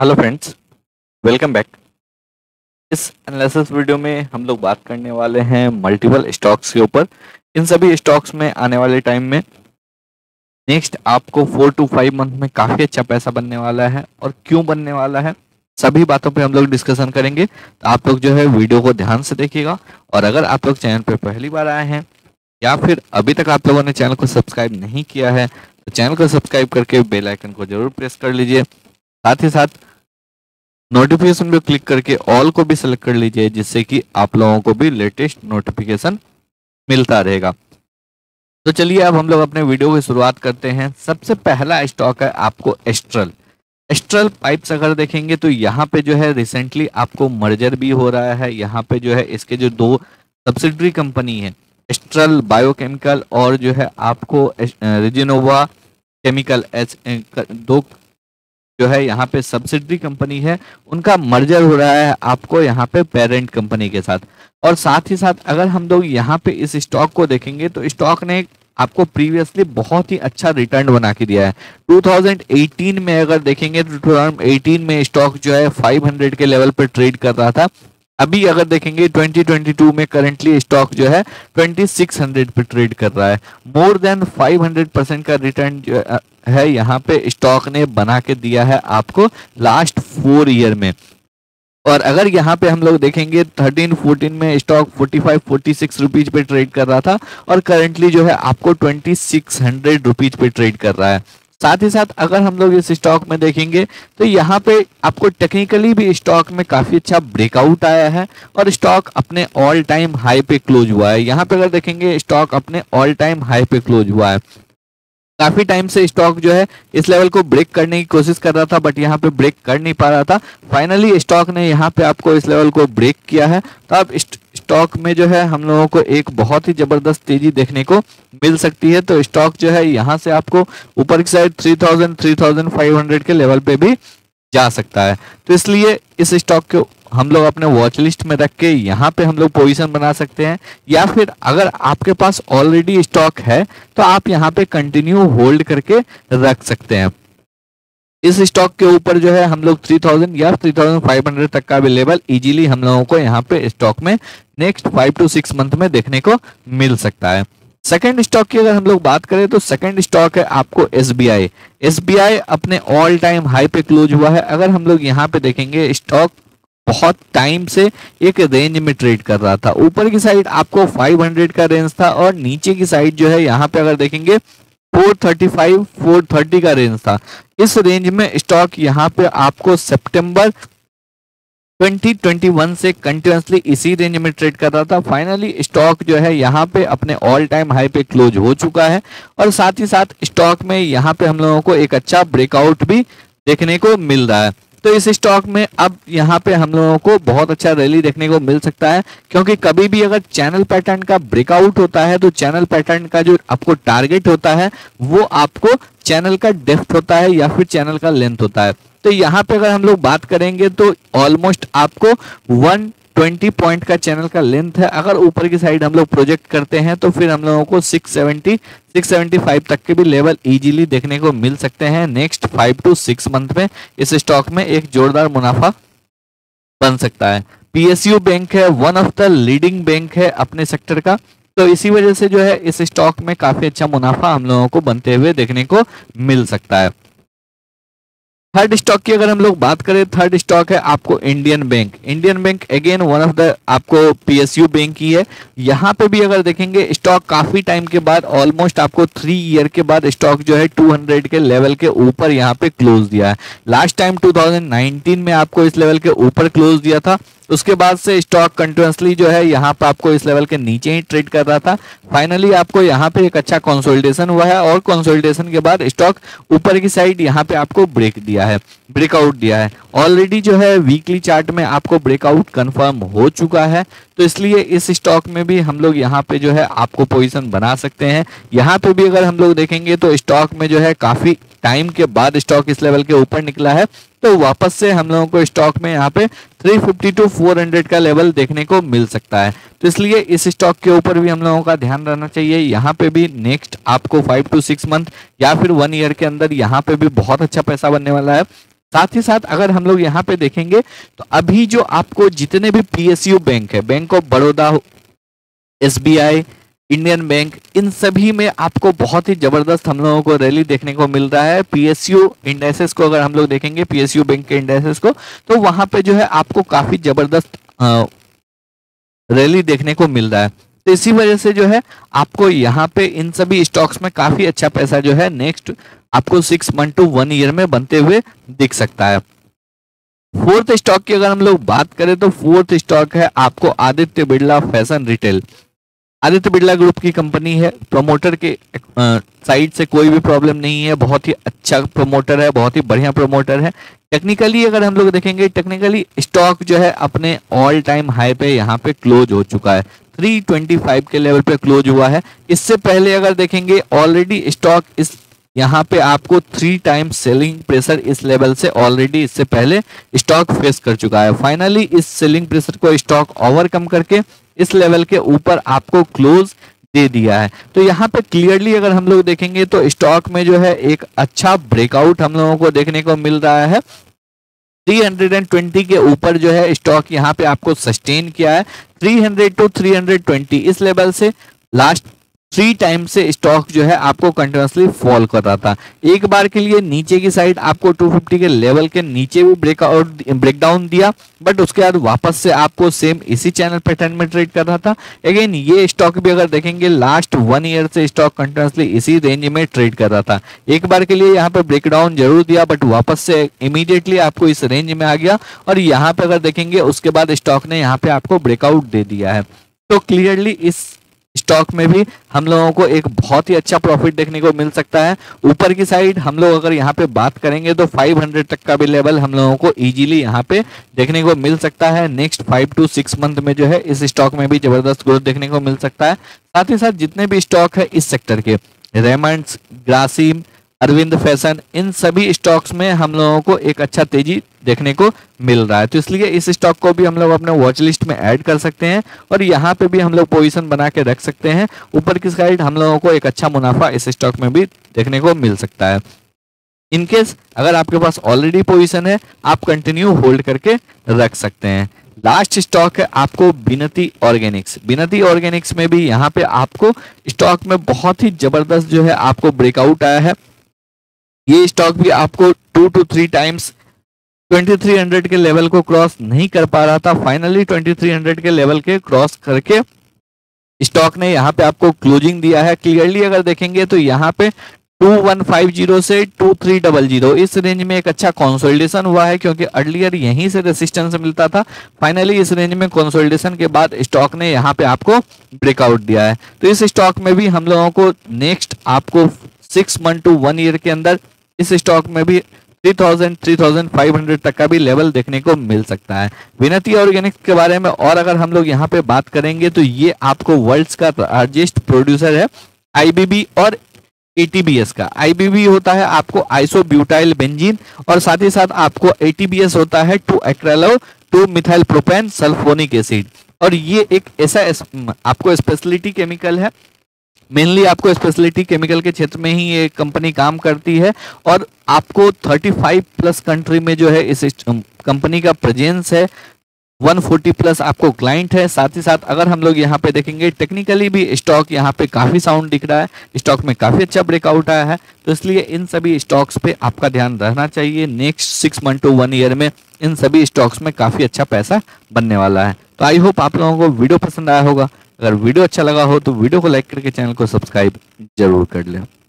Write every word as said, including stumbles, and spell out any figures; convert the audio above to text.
Hello friends, welcome back. इस analysis video में हम लोग बात करने वाले हैं मल्टीपल स्टॉक्स के ऊपर। इन सभी स्टॉक्स में आने वाले टाइम में नेक्स्ट आपको फोर टू फाइव मंथ में काफ़ी अच्छा पैसा बनने वाला है और क्यों बनने वाला है, सभी बातों पे हम लोग डिस्कशन करेंगे। तो आप लोग जो है वीडियो को ध्यान से देखिएगा। और अगर आप लोग चैनल पे पहली बार आए हैं या फिर अभी तक आप लोगों ने चैनल को सब्सक्राइब नहीं किया है तो चैनल को सब्सक्राइब करके बेल आइकन को जरूर प्रेस कर लीजिए। साथ ही साथ नोटिफिकेशन पे क्लिक करके ऑल को भी सिलेक्ट कर लीजिए, जिससे कि आप लोगों को भी लेटेस्ट नोटिफिकेशन मिलता रहेगा। तो चलिए अब हम लोग अपने वीडियो की शुरुआत करते हैं। सबसे पहला स्टॉक है आपको एस्ट्रल। एस्ट्रल पाइप्स अगर देखेंगे तो यहाँ पे जो है रिसेंटली आपको मर्जर भी हो रहा है। यहाँ पे जो है इसके जो दो सब्सिडरी कंपनी है, एस्ट्रल बायोकेमिकल और जो है आपको रिजिनोवा केमिकल, दो जो है यहाँ पे सब्सिडरी कंपनी है, उनका मर्जर हो रहा है आपको यहाँ पे पेरेंट कंपनी के साथ। और साथ ही साथ अगर हम लोग यहाँ पे इस स्टॉक को देखेंगे तो स्टॉक ने आपको प्रीवियसली बहुत ही अच्छा रिटर्न बना के दिया है। टू थाउजेंड एटीन में अगर देखेंगे तो टू थाउजेंड एटीन में स्टॉक जो है फाइव हंड्रेड के लेवल पे ट्रेड कर रहा था। अभी अगर देखेंगे ट्वेंटी ट्वेंटी टू में करंटली स्टॉक जो है ट्वेंटी सिक्स हंड्रेड पे ट्रेड कर रहा है। More than five hundred percent का रिटर्न जो है यहाँ पे स्टॉक ने बना के दिया है आपको लास्ट फोर ईयर में। और अगर यहाँ पे हम लोग देखेंगे थर्टीन फोर्टीन में stock forty five forty six rupees पे ट्रेड कर रहा था और करंटली जो है आपको ट्वेंटी सिक्स हंड्रेड रुपीज पे ट्रेड कर रहा है। साथ ही साथ अगर हम लोग इस स्टॉक में देखेंगे तो यहाँ पे आपको टेक्निकली भी स्टॉक में काफी अच्छा ब्रेकआउट आया है और स्टॉक अपने ऑल टाइम हाई पे क्लोज हुआ है। यहाँ पे अगर देखेंगे स्टॉक अपने ऑल टाइम हाई पे क्लोज हुआ है। काफी टाइम से स्टॉक जो है इस लेवल को ब्रेक करने की कोशिश कर रहा था, बट यहाँ पे ब्रेक कर नहीं पा रहा था। फाइनली स्टॉक ने यहाँ पे आपको इस लेवल को ब्रेक किया है। तो अब स्टॉक में जो है हम लोगों को एक बहुत ही जबरदस्त तेजी देखने को मिल सकती है। तो स्टॉक जो है यहाँ से आपको ऊपर की side three thousand three thousand five hundred के लेवल पे भी जा सकता है। तो इसलिए इस स्टॉक को हम लोग अपने वॉच लिस्ट में रख के यहाँ पे हम लोग पोजीशन बना सकते हैं, या फिर अगर आपके पास ऑलरेडी स्टॉक है तो आप यहाँ पे कंटिन्यू होल्ड करके रख सकते हैं। इस स्टॉक के ऊपर जो है हम लोग थ्री थाउजेंड या थ्री थाउजेंड फाइव हंड्रेड तक का भी लेवल इजीली हम लोगों को यहाँ पे स्टॉक में next five to six month में देखने को मिल सकता है। सेकंड स्टॉक की अगर हम लोग बात करें तो सेकंड स्टॉक है आपको एसबीआई। एसबीआई अपने ऑल टाइम हाई पे क्लोज हुआ है। अगर हम लोग यहाँ पे देखेंगे स्टॉक बहुत टाइम से एक रेंज में ट्रेड कर रहा था। ऊपर की साइड आपको फाइव हंड्रेड का रेंज था और नीचे की साइड जो है यहाँ पे अगर देखेंगे four thirty five four thirty का रेंज था। इस रेंज में स्टॉक यहाँ पे आपको सितंबर ट्वेंटी ट्वेंटी वन से कंटिन्यूअसली इसी रेंज में ट्रेड कर रहा था। फाइनली स्टॉक जो है यहाँ पे अपने ऑल टाइम हाई पे क्लोज हो चुका है और साथ ही साथ स्टॉक में यहाँ पे हम लोगों को एक अच्छा ब्रेकआउट भी देखने को मिल रहा है। तो इस स्टॉक में अब यहाँ पे हम लोगों को बहुत अच्छा रैली देखने को मिल सकता है, क्योंकि कभी भी अगर चैनल पैटर्न का ब्रेकआउट होता है तो चैनल पैटर्न का जो आपको टारगेट होता है वो आपको चैनल का डेप्थ होता है या फिर चैनल का लेंथ होता है। तो यहाँ पे अगर हम लोग बात करेंगे तो ऑलमोस्ट आपको वन ट्वेंटी पॉइंट का चैनल का लेंथ है। अगर ऊपर की साइड हम लोग प्रोजेक्ट करते हैं तो फिर हम लोगों को six seventy six seventy five तक के भी लेवल इजीली देखने को मिल सकते हैं। Next five to six month में इस स्टॉक में एक जोरदार मुनाफा बन सकता है। पीएसयू बैंक है, one of the leading bank है अपने सेक्टर का, तो इसी वजह से जो है इस स्टॉक में काफी अच्छा मुनाफा हम लोगों को बनते हुए देखने को मिल सकता है। थर्ड स्टॉक की अगर हम लोग बात करें, थर्ड स्टॉक है आपको Indian bank. Indian bank again one of the आपको पीएसयू बैंक की है। यहाँ पे भी अगर देखेंगे स्टॉक काफी टाइम के बाद ऑलमोस्ट आपको थ्री ईयर के बाद स्टॉक जो है टू हंड्रेड के लेवल के ऊपर यहाँ पे क्लोज दिया है। Last time two thousand nineteen में आपको इस लेवल के ऊपर क्लोज दिया था। उसके बाद से स्टॉक कंटिन्यूअसली जो है यहाँ पे आपको इस लेवल के नीचे ही ट्रेड कर रहा था। फाइनली आपको यहाँ पे एक अच्छा कंसोलिडेशन हुआ है और कंसोलिडेशन के बाद स्टॉक ऊपर की साइड यहाँ पे आपको ब्रेक दिया है, ब्रेकआउट दिया है। ऑलरेडी जो है वीकली चार्ट में आपको ब्रेकआउट कंफर्म हो चुका है। तो इसलिए इस स्टॉक में भी हम लोग यहाँ पे जो है आपको पोजीशन बना सकते हैं। यहाँ पे भी अगर हम लोग देखेंगे तो स्टॉक में जो है काफी टाइम के बाद स्टॉक इस लेवल के ऊपर निकला है, तो वापस से हम लोगों को स्टॉक में यहाँ पे three fifty to four hundred का लेवल देखने को मिल सकता है। तो इसलिए इस स्टॉक के ऊपर भी हम लोगों का ध्यान रहना चाहिए। यहाँ पे भी नेक्स्ट आपको फाइव टू सिक्स मंथ या फिर वन ईयर के अंदर यहाँ पे भी बहुत अच्छा पैसा बनने वाला है। साथ ही साथ अगर हम लोग यहाँ पे देखेंगे तो अभी जो आपको जितने भी पीएसयू बैंक है, bank of Baroda, SBI, Indian bank, इन सभी में आपको बहुत ही जबरदस्त हम लोगों को रैली देखने को मिल रहा है। पीएसयू इंडेक्सेस को अगर हम लोग देखेंगे, पीएसयू बैंक के इंडेक्सेस को, तो वहां पे जो है आपको काफी जबरदस्त रैली देखने को मिल रहा है। तो इसी वजह से जो है आपको यहाँ पे इन सभी स्टॉक्स में काफी अच्छा पैसा जो है नेक्स्ट आपको six month to one year में बनते हुए दिख सकता है। फोर्थ स्टॉक की अगर हम लोग बात करें तो फोर्थ स्टॉक है आपको Aditya Birla fashion retail. Aditya Birla group की कंपनी है, प्रमोटर के साइड से कोई भी प्रॉब्लम नहीं है, बहुत ही अच्छा प्रमोटर है, बहुत ही बढ़िया प्रमोटर है। टेक्निकली अगर हम लोग देखेंगे, टेक्निकली स्टॉक जो है अपने ऑल टाइम हाई पे यहाँ पे क्लोज हो चुका है, थ्री ट्वेंटी फाइव के लेवल पे क्लोज हुआ है। इससे पहले अगर देखेंगे ऑलरेडी स्टॉक इस यहाँ पे आपको थ्री टाइम्स सेलिंग प्रेशर इस लेवल से ऑलरेडी इससे पहले स्टॉक फेस कर चुका है। फाइनली इस सेलिंग प्रेशर को स्टॉक ओवरकम करके इस लेवल के ऊपर आपको क्लोज दे दिया है। तो यहाँ पे क्लियरली अगर हम लोग देखेंगे तो स्टॉक में जो है एक अच्छा ब्रेकआउट हम लोगों को देखने को मिल रहा है। थ्री ट्वेंटी के ऊपर जो है स्टॉक यहाँ पे आपको सस्टेन किया है। Three hundred to three twenty इस लेवल से लास्ट थ्री टाइम से स्टॉक जो है आपको कंटिन्यूसली फॉल कर रहा था। एक बार के लिए नीचे की साइड आपको टू फिफ्टी के लेवल के नीचे भी ब्रेकआउट ब्रेकडाउन दिया, बट उसके बाद वापस से आपको सेम इसी चैनल पैटर्न में ट्रेड कर रहा था। अगेन ये स्टॉक भी अगर देखेंगे लास्ट वन ईयर से स्टॉक कंटिन्यूसली इसी रेंज में ट्रेड कर रहा था। एक बार के लिए यहाँ पे ब्रेकडाउन जरूर दिया, बट वापस से इमीडिएटली आपको इस रेंज में आ गया और यहाँ पे अगर देखेंगे उसके बाद स्टॉक ने यहाँ पे आपको ब्रेकआउट दे दिया है। तो क्लियरली इस स्टॉक में भी हम लोगों को एक बहुत ही अच्छा प्रॉफिट देखने को मिल सकता है। ऊपर की साइड हम लोग अगर यहाँ पे बात करेंगे तो फाइव हंड्रेड तक का भी लेवल हम लोगों को इजीली यहाँ पे देखने को मिल सकता है। Next five to six month में जो है इस स्टॉक में भी जबरदस्त ग्रोथ देखने को मिल सकता है। साथ ही साथ जितने भी स्टॉक है इस सेक्टर के, रेमंड्स, ग्रासिम, अरविंद फैशन, इन सभी स्टॉक्स में हम लोगों को एक अच्छा तेजी देखने को मिल रहा है। तो इसलिए इस स्टॉक को भी हम लोग अपने वॉच लिस्ट में ऐड कर सकते हैं और यहाँ पे भी हम लोग पोजीशन बना के रख सकते हैं। ऊपर की साइड हम लोगों को एक अच्छा मुनाफा इस स्टॉक में भी देखने को मिल सकता है। इनकेस अगर आपके पास ऑलरेडी पोजीशन है, आप कंटिन्यू होल्ड करके रख सकते हैं। लास्ट स्टॉक है आपको विनती ऑर्गेनिक्स। विनती ऑर्गेनिक्स में भी यहाँ पे आपको स्टॉक में बहुत ही जबरदस्त जो है आपको ब्रेकआउट आया है। ये स्टॉक भी आपको two to three times twenty three hundred के लेवल को क्रॉस नहीं कर पा रहा था। फाइनली ट्वेंटी थ्री हंड्रेड के लेवल के क्रॉस करके स्टॉक ने यहाँ पे आपको क्लोजिंग दिया है। क्लियरली अगर देखेंगे तो यहाँ पे टू वन फाइव जीरो से टू थ्री डबल जीरो इस रेंज में एक अच्छा कंसोलिडेशन हुआ है, क्योंकि अर्लियर यहीं से रेसिस्टेंस मिलता था। फाइनली इस रेंज में कंसोलिडेशन के बाद स्टॉक ने यहाँ पे आपको ब्रेकआउट दिया है। तो इस स्टॉक में भी हम लोगों को नेक्स्ट आपको six month to one year के अंदर इस स्टॉक में भी three thousand three thousand five hundred तक का भी लेवल देखने को मिल सकता है। विनती ऑर्गेनिक्स के बारे में और अगर हम लोग यहाँ पे बात करेंगे तो ये आपको वर्ल्ड का लार्जेस्ट प्रोड्यूसर है आईबीबी और एटीबीएस का। आईबीबी होता है आपको आइसोब्यूटाइल बेंजीन और साथ ही साथ आपको एटीबीएस होता है two acrylo two methyl propane sulphonic acid. और ये एक ऐसा आपको स्पेशलिटी केमिकल है, मेनली आपको स्पेशलिटी केमिकल के क्षेत्र में ही ये कंपनी काम करती है और आपको थर्टी फाइव प्लस कंट्री में जो है इस कंपनी का प्रेजेंस है। वन फोर्टी प्लस आपको क्लाइंट है। साथ ही साथ अगर हम लोग यहाँ पे देखेंगे टेक्निकली भी स्टॉक यहाँ पे काफी साउंड दिख रहा है, स्टॉक में काफी अच्छा ब्रेकआउट आया है। तो इसलिए इन सभी स्टॉक्स पे आपका ध्यान रहना चाहिए। Next six month to one year में इन सभी स्टॉक्स में काफी अच्छा पैसा बनने वाला है। तो आई होप आप लोगों को वीडियो पसंद आया होगा। अगर वीडियो अच्छा लगा हो तो वीडियो को लाइक करके चैनल को सब्सक्राइब जरूर कर लें।